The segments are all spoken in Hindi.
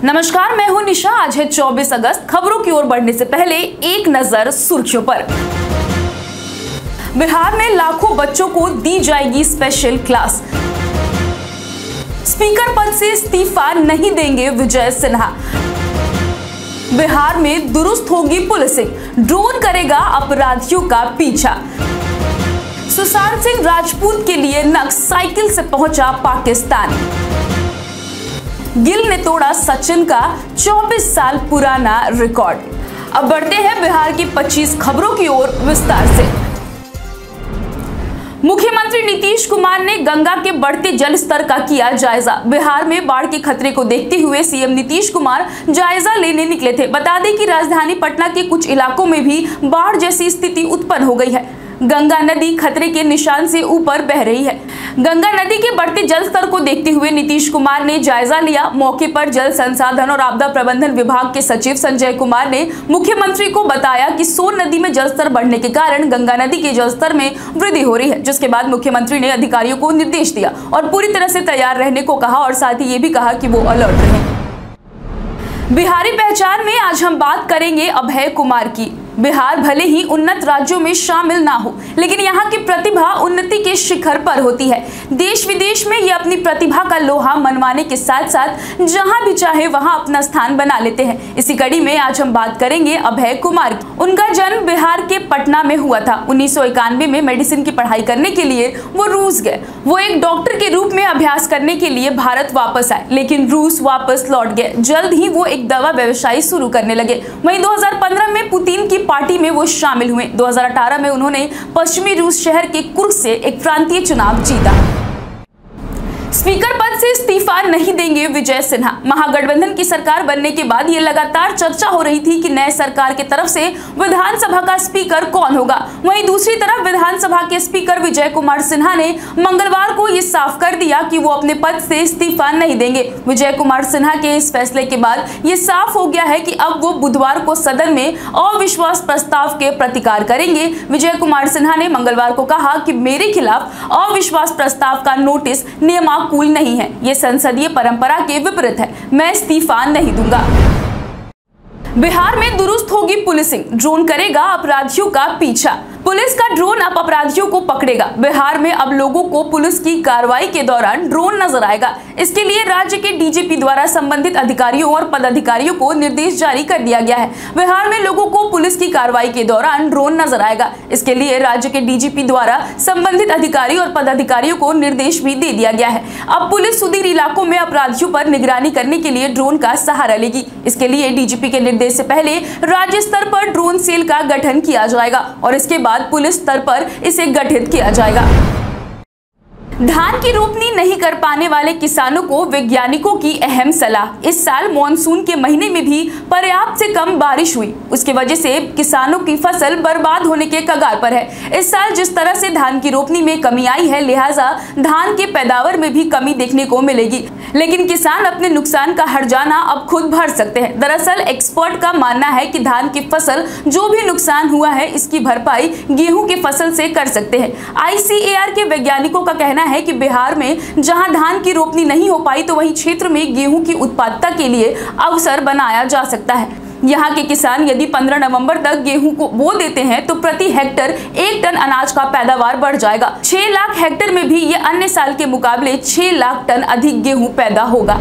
नमस्कार, मैं हूं निशा। आज है 24 अगस्त। खबरों की ओर बढ़ने से पहले एक नजर सुर्खियों पर। बिहार में लाखों बच्चों को दी जाएगी स्पेशल क्लास। स्पीकर पद से इस्तीफा नहीं देंगे विजय सिन्हा। बिहार में दुरुस्त होगी पुलिसिंग, ड्रोन करेगा अपराधियों का पीछा। सुशांत सिंह राजपूत के लिए नक्श साइकिल से पहुंचा पाकिस्तान। गिल ने तोड़ा सचिन का 24 साल पुराना रिकॉर्ड। अब बढ़ते हैं बिहार की 25 खबरों की ओर विस्तार से। मुख्यमंत्री नीतीश कुमार ने गंगा के बढ़ते जल स्तर का किया जायजा। बिहार में बाढ़ के खतरे को देखते हुए सीएम नीतीश कुमार जायजा लेने निकले थे। बता दें कि राजधानी पटना के कुछ इलाकों में भी बाढ़ जैसी स्थिति उत्पन्न हो गई है। गंगा नदी खतरे के निशान से ऊपर बह रही है। गंगा नदी के बढ़ते जल स्तर को देखते हुए नीतीश कुमार ने जायजा लिया। मौके पर जल संसाधन और आपदा प्रबंधन विभाग के सचिव संजय कुमार ने मुख्यमंत्री को बताया कि सोन नदी में जलस्तर बढ़ने के कारण गंगा नदी के जलस्तर में वृद्धि हो रही है। जिसके बाद मुख्यमंत्री ने अधिकारियों को निर्देश दिया और पूरी तरह से तैयार रहने को कहा और साथ ही ये भी कहा कि वो अलर्ट रहें। बिहारी पहचान में आज हम बात करेंगे अभय कुमार की। बिहार भले ही उन्नत राज्यों में शामिल ना हो, लेकिन यहाँ की प्रतिभा उन्नति के शिखर पर होती है। देश विदेश में ये अपनी प्रतिभा का लोहा मनवाने के साथ साथ जहाँ भी चाहे वहाँ अपना स्थान बना लेते हैं। इसी कड़ी में आज हम बात करेंगे अभय कुमार की। उनका जन्म बिहार के पटना में हुआ था। 1991 में मेडिसिन की पढ़ाई करने के लिए वो रूस गए। वो एक डॉक्टर के रूप में अभ्यास करने के लिए भारत वापस आए, लेकिन रूस वापस लौट गए। जल्द ही वो एक दवा व्यवसाय शुरू करने लगे। वहीं 2015 में पुतिन की पार्टी में वो शामिल हुए। 2018 में उन्होंने पश्चिमी रूस शहर के कुर्स्क से एक प्रांतीय चुनाव जीता। स्पीकर पद से इस्तीफा नहीं देंगे विजय सिन्हा। महागठबंधन की सरकार बनने के बाद ये लगातार चर्चा हो रही थी कि नए सरकार की तरफ से विधानसभा का स्पीकर कौन होगा। वहीं दूसरी तरफ विधानसभा के स्पीकर विजय कुमार सिन्हा ने मंगलवार को ये साफ कर दिया कि वो अपने पद से इस्तीफा नहीं देंगे। विजय कुमार सिन्हा के इस फैसले के बाद ये साफ हो गया है कि अब वो बुधवार को सदन में अविश्वास प्रस्ताव के प्रतिकार करेंगे। विजय कुमार सिन्हा ने मंगलवार को कहा कि मेरे खिलाफ अविश्वास प्रस्ताव का नोटिस नियमानुसार नहीं है, ये संसदीय परंपरा के विपरीत है, मैं इस्तीफा नहीं दूंगा। बिहार में दुरुस्त होगी पुलिसिंग, ड्रोन करेगा अपराधियों का पीछा। पुलिस का ड्रोन अब अपराधियों को पकड़ेगा। बिहार में अब लोगों को पुलिस की कार्रवाई के दौरान ड्रोन नजर आएगा। इसके लिए राज्य के डीजीपी द्वारा संबंधित अधिकारियों और पदाधिकारियों को निर्देश जारी कर दिया गया है। बिहार में लोगों को पुलिस की कार्रवाई के दौरान ड्रोन नजर आएगा। इसके लिए राज्य के डीजीपी द्वारा संबंधित अधिकारी और पदाधिकारियों को निर्देश भी दे दिया गया है। अब पुलिस सुदूर इलाकों में अपराधियों पर निगरानी करने के लिए ड्रोन का सहारा लेगी। इसके लिए डीजीपी के निर्देश से पहले राज्य स्तर पर ड्रोन सेल का गठन किया जाएगा और इसके बाद पुलिस स्तर पर इसे गठित किया जाएगा। धान की रोपनी नहीं कर पाने वाले किसानों को वैज्ञानिकों की अहम सलाह। इस साल मॉनसून के महीने में भी पर्याप्त से कम बारिश हुई, उसकी वजह से किसानों की फसल बर्बाद होने के कगार पर है। इस साल जिस तरह से धान की रोपनी में कमी आई है, लिहाजा धान के पैदावार में भी कमी देखने को मिलेगी। लेकिन किसान अपने नुकसान का हर्जाना अब खुद भर सकते हैं। दरअसल एक्सपर्ट का मानना है कि धान की फसल जो भी नुकसान हुआ है, इसकी भरपाई गेहूं की फसल से कर सकते हैं। ICAR के वैज्ञानिकों का कहना है कि बिहार में जहां धान की रोपनी नहीं हो पाई, तो वहीं क्षेत्र में गेहूं की उत्पादकता के लिए अवसर बनाया जा सकता है। यहाँ के किसान यदि 15 नवंबर तक गेहूं को बो देते हैं तो प्रति हेक्टर 1 टन अनाज का पैदावार बढ़ जाएगा। 6 लाख हेक्टर में भी ये अन्य साल के मुकाबले 6 लाख टन अधिक गेहूं पैदा होगा।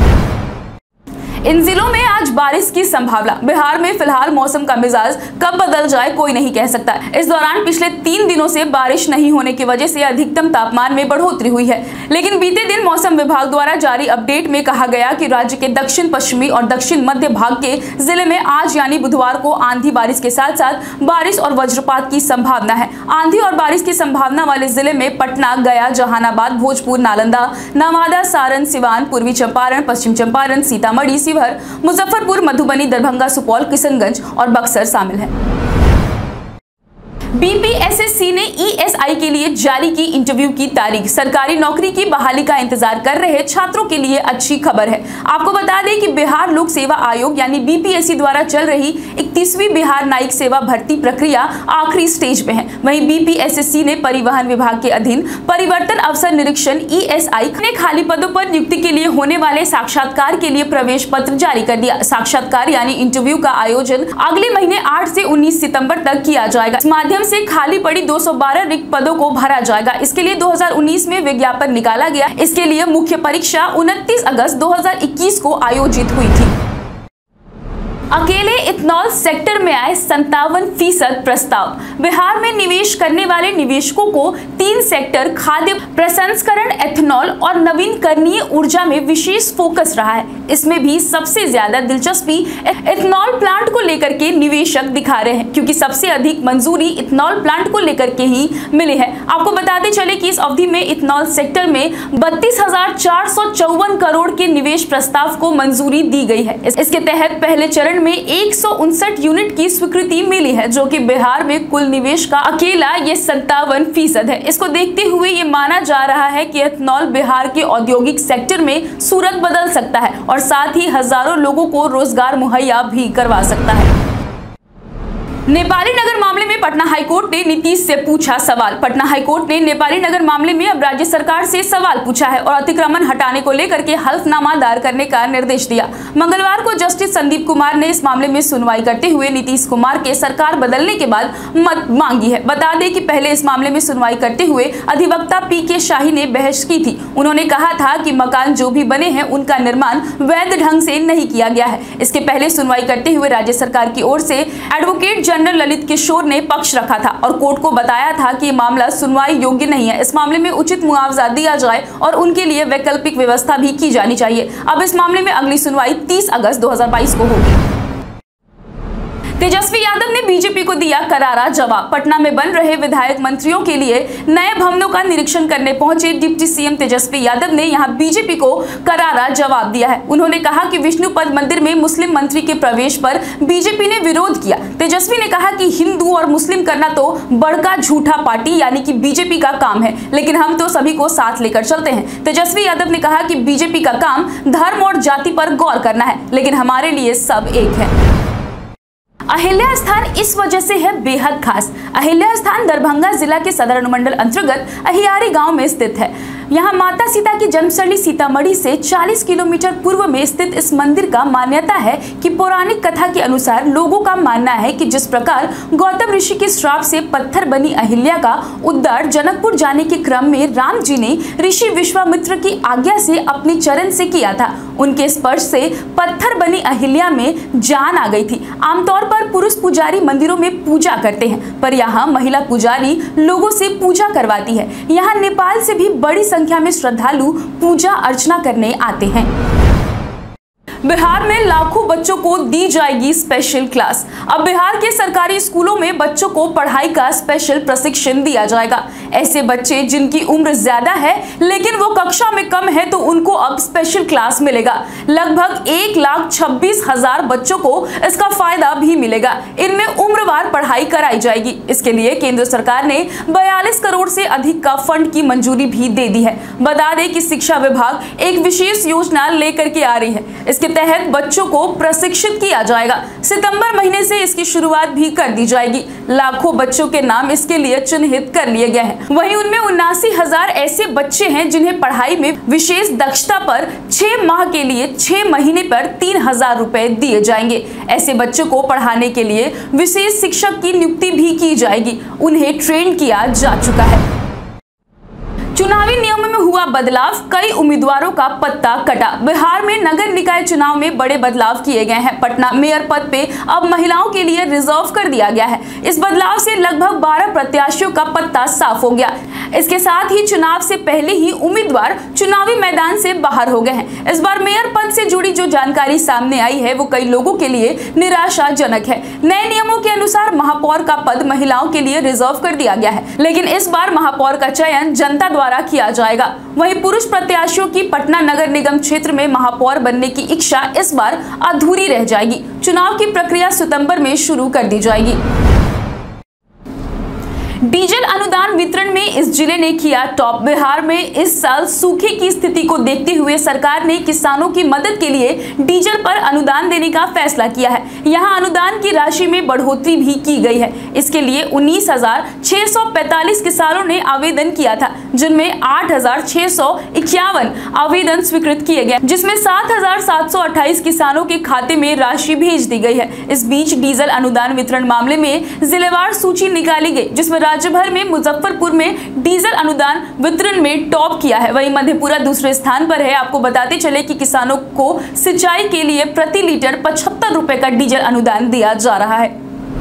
इन जिलों में आज बारिश की संभावना। बिहार में फिलहाल मौसम का मिजाज कब बदल जाए कोई नहीं कह सकता। इस दौरान पिछले 3 दिनों से बारिश नहीं होने की वजह से अधिकतम तापमान में बढ़ोतरी हुई है। लेकिन बीते दिन मौसम विभाग द्वारा जारी अपडेट में कहा गया कि राज्य के दक्षिण पश्चिमी और दक्षिण मध्य भाग के जिले में आज यानी बुधवार को आंधी बारिश के साथ साथ बारिश और वज्रपात की संभावना है। आंधी और बारिश की संभावना वाले जिले में पटना, गया, जहानाबाद, भोजपुर, नालंदा, नवादा, सारण, सिवान, पूर्वी चंपारण, पश्चिम चंपारण, सीतामढ़ी, मुजफ्फरपुर, मधुबनी, दरभंगा, सुपौल, किशनगंज और बक्सर शामिल है। BPSSC ने ESI के लिए जारी की इंटरव्यू की तारीख। सरकारी नौकरी की बहाली का इंतजार कर रहे छात्रों के लिए अच्छी खबर है। आपको बता दें कि बिहार लोक सेवा आयोग यानी BPSC द्वारा चल रही 31वीं बिहार न्यायिक सेवा भर्ती प्रक्रिया आखिरी स्टेज में है। वहीं बीपीएसएससी ने परिवहन विभाग के अधीन परिवर्तन अवसर निरीक्षण ESI ने खाली पदों पर नियुक्ति के लिए होने वाले साक्षात्कार के लिए प्रवेश पत्र जारी कर दिया। साक्षात्कार यानी इंटरव्यू का आयोजन अगले महीने 8 से 19 सितंबर तक किया जाएगा। इस माध्यम से खाली पड़ी 212 रिक्त पदों को भरा जाएगा। इसके लिए 2019 में विज्ञापन निकाला गया। इसके लिए मुख्य परीक्षा 29 अगस्त 2021 को आयोजित हुई थी। अकेले इथेनॉल सेक्टर में आए 57% प्रस्ताव। बिहार में निवेश करने वाले निवेशकों को 3 सेक्टर खाद्य प्रसंस्करण, एथेनॉल और नवीनकरणीय ऊर्जा में विशेष फोकस रहा है। इसमें भी सबसे ज्यादा दिलचस्पी इथेनॉल प्लांट को लेकर के निवेशक दिखा रहे हैं, क्योंकि सबसे अधिक मंजूरी इथेनॉल प्लांट को लेकर के ही मिली है। आपको बताते चले कि इस अवधि में इथेनॉल सेक्टर में 32,454 करोड़ के निवेश प्रस्ताव को मंजूरी दी गई है। इसके तहत पहले चरण में 159 यूनिट की स्वीकृति मिली है, जो कि बिहार में कुल निवेश का अकेला ये 57% है। इसको देखते हुए ये माना जा रहा है कि एथेनॉल बिहार के औद्योगिक सेक्टर में सूरत बदल सकता है और साथ ही हजारों लोगों को रोजगार मुहैया भी करवा सकता है। नेपाली नगर मामले में पटना हाईकोर्ट ने नीतीश से पूछा सवाल। पटना हाईकोर्ट ने नेपाली नगर मामले में अब राज्य सरकार से सवाल पूछा है और अतिक्रमण हटाने को लेकर के हल्फनामा दायर करने का निर्देश दिया। मंगलवार को जस्टिस संदीप कुमार ने इस मामले में सुनवाई करते हुए नीतीश कुमार के सरकार बदलने के बाद मत मांगी है। बता दें कि पहले इस मामले में सुनवाई करते हुए अधिवक्ता PK शाही ने बहस की थी। उन्होंने कहा था कि मकान जो भी बने हैं उनका निर्माण वैध ढंग से नहीं किया गया है। इसके पहले सुनवाई करते हुए राज्य सरकार की ओर से एडवोकेट जनरल ललित किशोर ने पक्ष रखा था और कोर्ट को बताया था कि मामला सुनवाई योग्य नहीं है। इस मामले में उचित मुआवजा दिया जाए और उनके लिए वैकल्पिक व्यवस्था भी की जानी चाहिए। अब इस मामले में अगली सुनवाई 30 अगस्त 2022 को होगी। तेजस्वी यादव ने बीजेपी को दिया करारा जवाब। पटना में बन रहे विधायक मंत्रियों के लिए नए भवनों का निरीक्षण करने पहुंचे डिप्टी सीएम तेजस्वी यादव ने यहां बीजेपी को करारा जवाब दिया है। उन्होंने कहा कि विष्णुपद मंदिर में मुस्लिम मंत्री के प्रवेश पर बीजेपी ने विरोध किया। तेजस्वी ने कहा कि हिंदू और मुस्लिम करना तो बड़का झूठा पार्टी यानी कि बीजेपी का काम है, लेकिन हम तो सभी को साथ लेकर चलते हैं। तेजस्वी यादव ने कहा कि बीजेपी का काम धर्म और जाति पर गौर करना है, लेकिन हमारे लिए सब एक है। अहिल्या स्थान इस वजह से है बेहद खास। अहिल्या स्थान दरभंगा जिला के सदर अनुमंडल अंतर्गत अहियारी गांव में स्थित है। यहाँ माता सीता की जन्मस्थली सीतामढ़ी से 40 किलोमीटर पूर्व में स्थित इस मंदिर का मान्यता है कि पौराणिक कथा के अनुसार लोगों का मानना है कि जिस प्रकार गौतम ऋषि के श्राप से पत्थर बनी अहिल्या का उद्धार जनकपुर जाने के क्रम में राम जी ने ऋषि विश्वामित्र की आज्ञा से अपने चरण से किया था, उनके स्पर्श से पत्थर बनी अहिल्या में जान आ गई थी। आमतौर पर पुरुष पुजारी मंदिरों में पूजा करते हैं, पर यहाँ महिला पुजारी लोगों से पूजा करवाती है। यहाँ नेपाल से भी बड़ी संख्या में श्रद्धालु पूजा अर्चना करने आते हैं। बिहार में लाखों बच्चों को दी जाएगी स्पेशल क्लास। अब बिहार के सरकारी स्कूलों में बच्चों को पढ़ाई का स्पेशल प्रशिक्षण दिया जाएगा। ऐसे बच्चे जिनकी उम्र ज्यादा है लेकिन वो कक्षा में कम है तो उनको अब स्पेशल क्लास मिलेगा। लगभग 1,26,000 बच्चों को इसका फायदा भी मिलेगा। इनमें उम्रवार पढ़ाई कराई जाएगी। इसके लिए केंद्र सरकार ने 42 करोड़ से अधिक का फंड की मंजूरी भी दे दी है। बता दें कि शिक्षा विभाग एक विशेष योजना लेकर के आ रही है। इसके तहत बच्चों को प्रशिक्षित किया जाएगा। सितंबर महीने से इसकी शुरुआत भी कर दी जाएगी। लाखों बच्चों के नाम इसके लिए चिन्हित कर लिए गए हैं। वहीं उनमें 79,000 ऐसे बच्चे हैं जिन्हें पढ़ाई में विशेष दक्षता पर 6 माह के लिए 6 महीने पर 3,000 रुपए दिए जाएंगे। ऐसे बच्चों को पढ़ाने के लिए विशेष शिक्षक की नियुक्ति भी की जाएगी। उन्हें ट्रेन किया जा चुका है। चुनावी नियमों में हुआ बदलाव, कई उम्मीदवारों का पत्ता कटा। बिहार में नगर निकाय चुनाव में बड़े बदलाव किए गए हैं। पटना मेयर पद पे अब महिलाओं के लिए रिजर्व कर दिया गया है। इस बदलाव से लगभग 12 प्रत्याशियों का पत्ता साफ हो गया। इसके साथ ही चुनाव से पहले ही उम्मीदवार चुनावी मैदान से बाहर हो गए हैं। इस बार मेयर पद से जुड़ी जो जानकारी सामने आई है वो कई लोगों के लिए निराशाजनक है। नए नियमों के अनुसार महापौर का पद महिलाओं के लिए रिजर्व कर दिया गया है, लेकिन इस बार महापौर का चयन जनता द्वारा किया जाएगा। वहीं पुरुष प्रत्याशियों की पटना नगर निगम क्षेत्र में महापौर बनने की इच्छा इस बार अधूरी रह जाएगी। चुनाव की प्रक्रिया सितंबर में शुरू कर दी जाएगी। डीजल अनुदान वितरण में इस जिले ने किया टॉप। बिहार में इस साल सूखे की स्थिति को देखते हुए सरकार ने किसानों की मदद के लिए डीजल पर अनुदान देने का फैसला किया है। यहां अनुदान की राशि में बढ़ोतरी भी की गई है। इसके लिए 19,645 किसानों ने आवेदन किया था, जिनमें 8,651 आवेदन स्वीकृत किए गए, जिसमें 7,728 किसानों के खाते में राशि भेज दी गई है। इस बीच डीजल अनुदान वितरण मामले में जिलेवार सूची निकाली गई, जिसमें राज्य भर में मुजफ्फरपुर में डीजल अनुदान वितरण में टॉप किया है। वहीं मधेपुरा दूसरे स्थान पर है। आपको बताते चले कि किसानों को सिंचाई के लिए प्रति लीटर 75 रुपए का डीजल अनुदान दिया जा रहा है।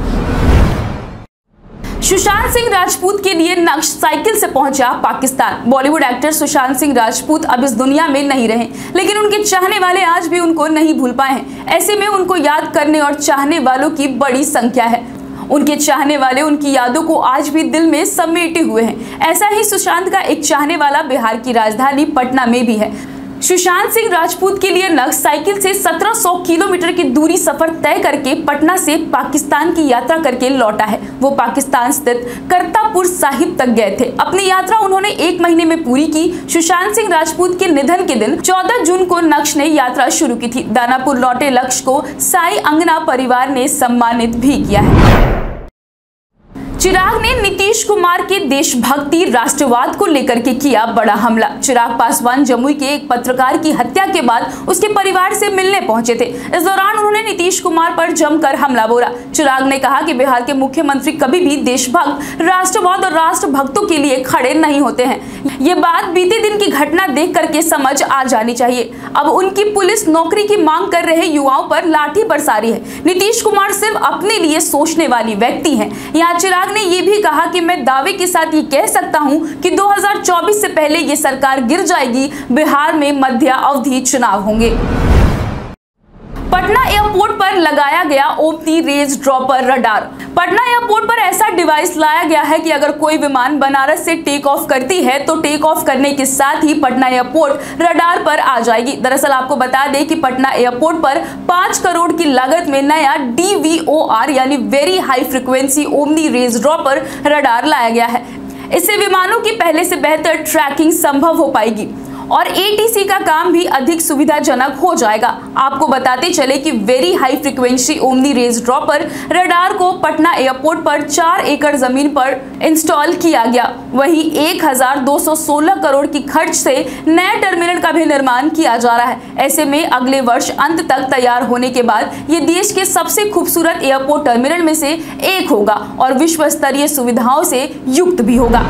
सुशांत सिंह राजपूत के लिए नक्श साइकिल से पहुंचा पाकिस्तान। बॉलीवुड एक्टर सुशांत सिंह राजपूत अब इस दुनिया में नहीं रहे, लेकिन उनके चाहने वाले आज भी उनको नहीं भूल पाए हैं। ऐसे में उनको याद करने और चाहने वालों की बड़ी संख्या है। उनके चाहने वाले उनकी यादों को आज भी दिल में समेटे हुए हैं। ऐसा ही सुशांत का एक चाहने वाला बिहार की राजधानी पटना में भी है। सुशांत सिंह राजपूत के लिए नक्श साइकिल से 1700 किलोमीटर की दूरी सफर तय करके पटना से पाकिस्तान की यात्रा करके लौटा है। वो पाकिस्तान स्थित करतारपुर साहिब तक गए थे। अपनी यात्रा उन्होंने 1 महीने में पूरी की। सुशांत सिंह राजपूत के निधन के दिन 14 जून को नक्श ने यात्रा शुरू की थी। दानापुर लौटे लक्ष्य को साई अंगना परिवार ने सम्मानित भी किया है। चिराग ने नीतीश कुमार के देशभक्ति राष्ट्रवाद को लेकर के किया बड़ा हमला। चिराग पासवान जमुई के एक पत्रकार की हत्या के बाद उसके परिवार से मिलने पहुंचे थे। इस दौरान उन्होंने नीतीश कुमार पर जमकर हमला बोला। चिराग ने कहा कि बिहार के मुख्यमंत्री कभी भी देशभक्त, राष्ट्रवाद और राष्ट्रभक्तों के लिए खड़े नहीं होते हैं। ये बात बीते दिन की घटना देख करके समझ आ जानी चाहिए। अब उनकी पुलिस नौकरी की मांग कर रहे युवाओं पर लाठी बरसा रही है। नीतीश कुमार सिर्फ अपने लिए सोचने वाली व्यक्ति हैं। यहाँ चिराग ने ये भी कहा कि मैं दावे के साथ ये कह सकता हूं कि 2024 से पहले ये सरकार गिर जाएगी। बिहार में मध्य अवधि चुनाव होंगे। पटना एयरपोर्ट पर लगाया गया omni range dropper radar. Patna airport पर ऐसा डिवाइस लाया गया है कि अगर कोई विमान बनारस से टेक ऑफ करती है तो टेक ऑफ करने के साथ ही पटना एयरपोर्ट रडार पर आ जाएगी। दरअसल आपको बता दें कि पटना एयरपोर्ट पर 5 करोड़ की लागत में नया DVOR यानी very high frequency omni range dropper radar लाया गया है। इससे विमानों की पहले से बेहतर ट्रैकिंग संभव हो पाएगी और ATC का काम भी अधिक सुविधाजनक हो जाएगा। आपको बताते चले कि very high frequency omni range dropper radar को पटना एयरपोर्ट पर 4 एकड़ जमीन पर इंस्टॉल किया गया। वहीं 1216 करोड़ की खर्च से नए टर्मिनल का भी निर्माण किया जा रहा है। ऐसे में अगले वर्ष अंत तक तैयार होने के बाद ये देश के सबसे खूबसूरत एयरपोर्ट टर्मिनल में से एक होगा और विश्व स्तरीय सुविधाओं से युक्त भी होगा।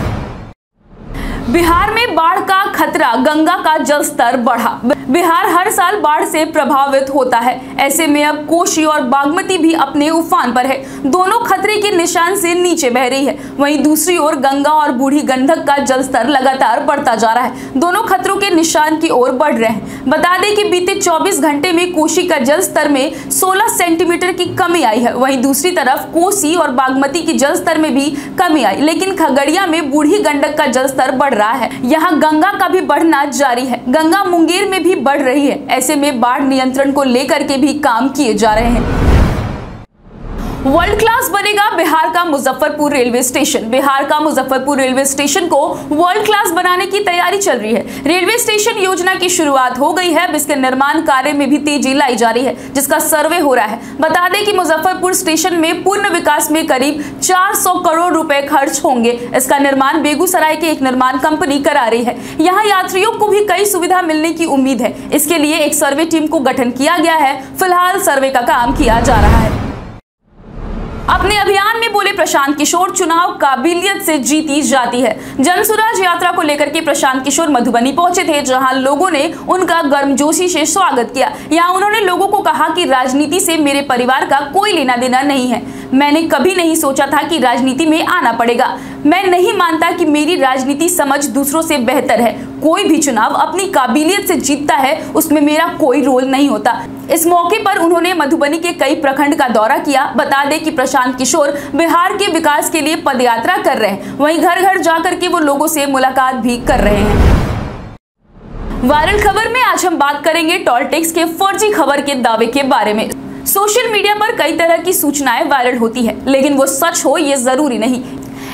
बिहार में बाढ़ का खतरा, गंगा का जल स्तर बढ़ा। बिहार हर साल बाढ़ से प्रभावित होता है। ऐसे में अब कोसी और बागमती भी अपने उफान पर है। दोनों खतरे के निशान से नीचे बह रही है। वहीं दूसरी ओर गंगा और बूढ़ी गंडक का जल स्तर लगातार बढ़ता जा रहा है। दोनों खतरों के निशान की ओर बढ़ रहे हैं। बता दें कि बीते 24 घंटे में कोसी का जल स्तर में 16 सेंटीमीटर की कमी आई है। वहीं दूसरी तरफ कोसी और बागमती की जल स्तर में भी कमी आई, लेकिन खगड़िया में बूढ़ी गंडक का जल स्तर बढ़ रहा है। यहाँ गंगा का भी बढ़ना जारी है। गंगा मुंगेर में भी बढ़ रही है। ऐसे में बाढ़ नियंत्रण को लेकर के भी काम किए जा रहे हैं। वर्ल्ड क्लास बनेगा बिहार का मुजफ्फरपुर रेलवे स्टेशन। बिहार का मुजफ्फरपुर रेलवे स्टेशन को वर्ल्ड क्लास बनाने की तैयारी चल रही है। रेलवे स्टेशन योजना की शुरुआत हो गई है। इसके निर्माण कार्य में भी तेजी लाई जा रही है, जिसका सर्वे हो रहा है। बता दें कि मुजफ्फरपुर स्टेशन में पूर्ण विकास में करीब 400 करोड़ रुपए खर्च होंगे। इसका निर्माण बेगूसराय की एक निर्माण कंपनी करा रही है। यहाँ यात्रियों को भी कई सुविधा मिलने की उम्मीद है। इसके लिए एक सर्वे टीम को गठन किया गया है। फिलहाल सर्वे का काम किया जा रहा है। अपने अभियान में बोले प्रशांत किशोर, चुनाव काबिलियत से जीती जाती है। जनसुराज यात्रा को लेकर के प्रशांत किशोर मधुबनी पहुंचे थे, जहां लोगों ने उनका गर्मजोशी से स्वागत किया। यहां उन्होंने लोगों को कहा कि राजनीति से मेरे परिवार का कोई लेना देना नहीं है। मैंने कभी नहीं सोचा था कि राजनीति में आना पड़ेगा। मैं नहीं मानता कि मेरी राजनीति समझ दूसरों से बेहतर है। कोई भी चुनाव अपनी काबिलियत से जीतता है, उसमें मेरा कोई रोल नहीं होता। इस मौके पर उन्होंने मधुबनी के कई प्रखंड का दौरा किया। बता दें कि प्रशांत किशोर बिहार के विकास के लिए पदयात्रा कर रहे हैं। वहीं घर घर जाकर के वो लोगों से मुलाकात भी कर रहे हैं। वायरल खबर में आज हम बात करेंगे टोल टैक्स के फर्जी खबर के दावे के बारे में। सोशल मीडिया पर कई तरह की सूचनाएं वायरल होती है, लेकिन वो सच हो ये जरूरी नहीं।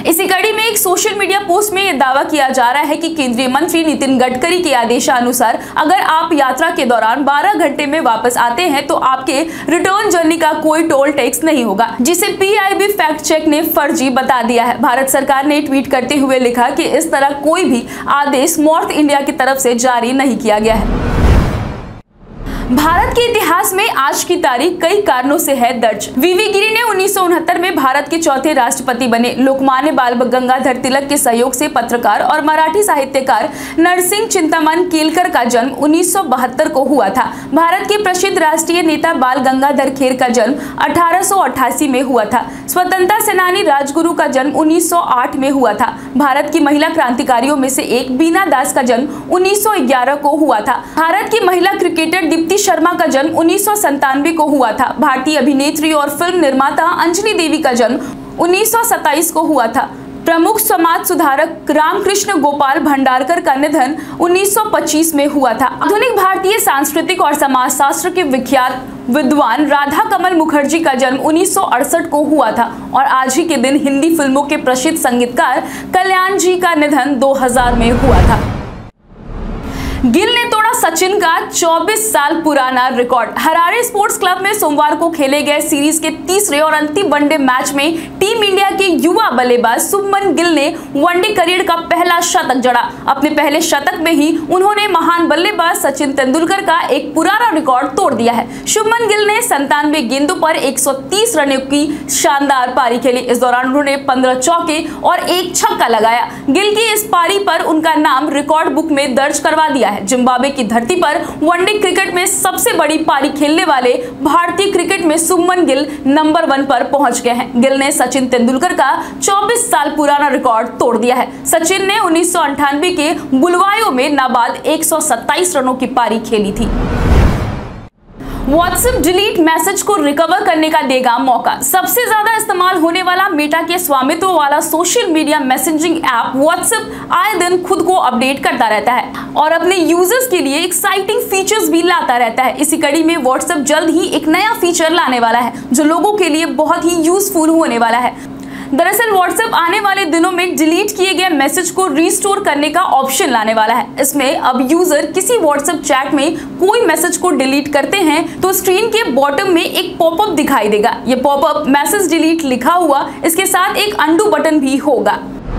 इसी कड़ी में एक सोशल मीडिया पोस्ट में यह दावा किया जा रहा है कि केंद्रीय मंत्री नितिन गडकरी के आदेशानुसार अगर आप यात्रा के दौरान 12 घंटे में वापस आते हैं तो आपके रिटर्न जर्नी का कोई टोल टैक्स नहीं होगा, जिसे पीआईबी फैक्ट चेक ने फर्जी बता दिया है। भारत सरकार ने ट्वीट करते हुए लिखा कि इस तरह कोई भी आदेश नॉर्थ इंडिया की तरफ से जारी नहीं किया गया है। भारत के इतिहास में आज की तारीख कई कारणों से है दर्ज। वीवी गिरी ने 1969 में भारत के चौथे राष्ट्रपति बने। लोकमान्य बाल गंगाधर तिलक के सहयोग से पत्रकार और मराठी साहित्यकार नरसिंह चिंतामण केलकर का जन्म 1972 को हुआ था। भारत के प्रसिद्ध राष्ट्रीय नेता बाल गंगाधर खेर का जन्म 1888 में हुआ था। स्वतंत्रता सेनानी राजगुरु का जन्म 1908 में हुआ था। भारत की महिला क्रांतिकारियों में से एक बीना दास का जन्म 1911 को हुआ था। भारत की महिला क्रिकेटर दीप्ति शर्मा का जन्म 1997 को हुआ था। भारतीय अभिनेत्री और फिल्म निर्माता अंजलि देवी का जन्म 1927 को हुआ था। प्रमुख समाज सुधारक रामकृष्ण गोपाल भंडारकर का निधन 1925 में हुआ था। आधुनिक भारतीय सांस्कृतिक और समाजशास्त्र के विख्यात विद्वान राधा कमल मुखर्जी का जन्म 1968 को हुआ था और आज ही के दिन हिंदी फिल्मों के प्रसिद्ध संगीतकार कल्याण जी का निधन 2000 में हुआ था। गिल ने तोड़ा सचिन का 24 साल पुराना रिकॉर्ड। हरारे स्पोर्ट्स क्लब में सोमवार को खेले गए सीरीज के तीसरे और अंतिम वनडे मैच में टीम इंडिया के युवा बल्लेबाज शुभमन गिल ने वनडे करियर का पहला शतक जड़ा। अपने पहले शतक में ही उन्होंने महान बल्लेबाज सचिन तेंदुलकर का एक पुराना रिकॉर्ड तोड़ दिया है। शुभमन गिल ने 97 गेंदों पर 130 रनों की शानदार पारी खेली। इस दौरान उन्होंने 15 चौके और एक छक्का लगाया। गिल की इस पारी पर उनका नाम रिकॉर्ड बुक में दर्ज करवा दिया है। जिम्बाब्वे की धरती पर वनडे क्रिकेट में सबसे बड़ी पारी खेलने वाले भारतीय क्रिकेट में शुभमन गिल नंबर 1 पर पहुंच गए हैं। गिल ने सचिन तेंदुलकर का 24 साल पुराना रिकॉर्ड तोड़ दिया है। सचिन ने 1998 के बुलवायो में नाबाद 127 रनों की पारी खेली थी। व्हाट्सएप डिलीट मैसेज को रिकवर करने का देगा मौका। सबसे ज्यादा इस्तेमाल होने वाला मेटा के स्वामित्व वाला social media messaging app WhatsApp आए दिन खुद को अपडेट करता रहता है और अपने यूजर्स के लिए एक्साइटिंग फीचर्स भी लाता रहता है। इसी कड़ी में व्हाट्सएप जल्द ही एक नया फीचर लाने वाला है जो लोगों के लिए बहुत ही यूजफुल होने वाला है। दरअसल व्हाट्सएप आने वाले दिनों में डिलीट किए गए मैसेज को रिस्टोर करने का ऑप्शन लाने वाला है। इसमें अब यूजर किसी व्हाट्सएप चैट में कोई मैसेज को डिलीट करते हैं तो स्क्रीन के बॉटम में एक पॉपअप दिखाई देगा। ये पॉपअप मैसेज डिलीट लिखा हुआ, इसके साथ एक अंडू बटन भी होगा।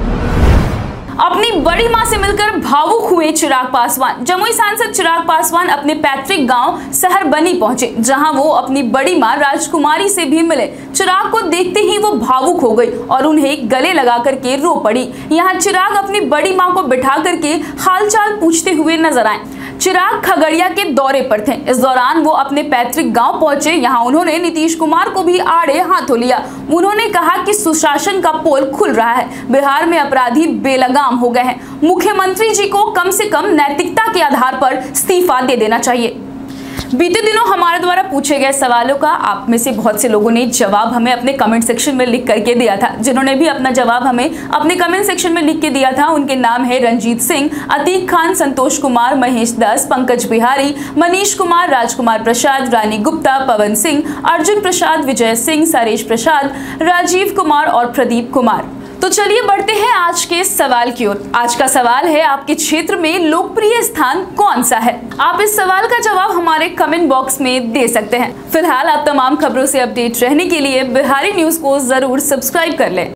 अपनी बड़ी मां से मिलकर भावुक हुए चिराग पासवान। जमुई सांसद चिराग पासवान अपने पैतृक गांव शहर बनी पहुंचे, जहां वो अपनी बड़ी मां राजकुमारी से भी मिले। चिराग को देखते ही वो भावुक हो गई और उन्हें गले लगा करके रो पड़ी। यहाँ चिराग अपनी बड़ी मां को बिठा करके हालचाल पूछते हुए नजर आए। चिराग खगड़िया के दौरे पर थे। इस दौरान वो अपने पैतृक गांव पहुंचे। यहाँ उन्होंने नीतीश कुमार को भी आड़े हाथों लिया। उन्होंने कहा कि सुशासन का पोल खुल रहा है, बिहार में अपराधी बेलगाम हो गए हैं, मुख्यमंत्री जी को कम से कम नैतिकता के आधार पर इस्तीफा दे देना चाहिए। बीते दिनों हमारे द्वारा पूछे गए सवालों का आप में से बहुत से लोगों ने जवाब हमें अपने कमेंट सेक्शन में लिख करके दिया था। जिन्होंने भी अपना जवाब हमें अपने कमेंट सेक्शन में लिख के दिया था उनके नाम है रंजीत सिंह, अतीक खान, संतोष कुमार, महेश दास, पंकज बिहारी, मनीष कुमार, राजकुमार प्रसाद, रानी गुप्ता, पवन सिंह, अर्जुन प्रसाद, विजय सिंह, सरेश प्रसाद, राजीव कुमार और प्रदीप कुमार। तो चलिए बढ़ते हैं आज के सवाल की ओर। आज का सवाल है, आपके क्षेत्र में लोकप्रिय स्थान कौन सा है? आप इस सवाल का जवाब हमारे कमेंट बॉक्स में दे सकते हैं। फिलहाल आप तमाम खबरों से अपडेट रहने के लिए बिहारी न्यूज को जरूर सब्सक्राइब कर लें।